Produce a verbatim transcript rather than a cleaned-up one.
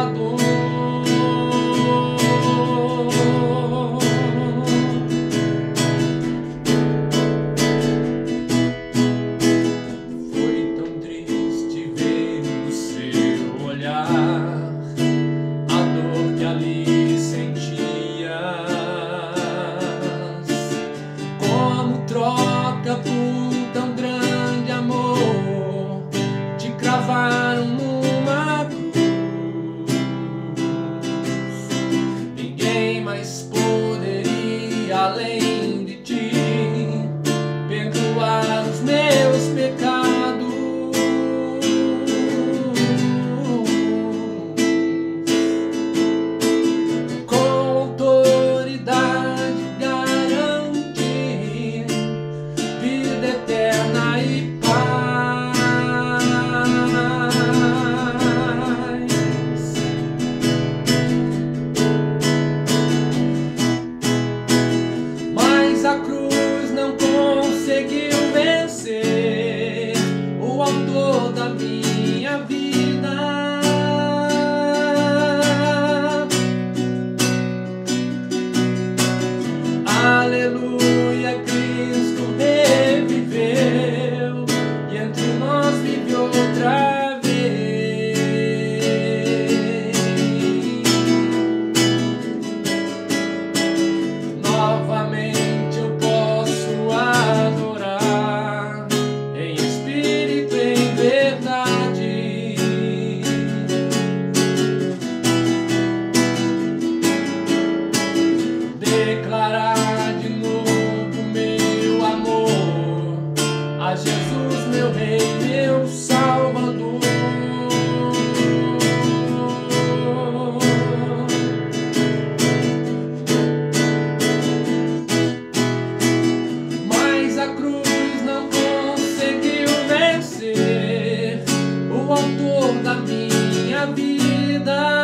Salvador. Foi tão triste ver no seu olhar a dor que ali sentias, como troca por tão grande amor, te cravaram numa cruz. Ninguém mais poderia, além de ti, perdoar os meus pecados. Com autoridade garantir vida eterna e paz. Mas a cruz não conseguiu vencer o autor da minha vida. Aleluia, Cristo reviveu e entre nós vive outra vez. Novamente eu posso adorar em espírito e em verdade, declarar de novo meu amor a Jesus, meu Rei, meu Salvador. Mas a cruz não conseguiu vencer o autor da minha vida.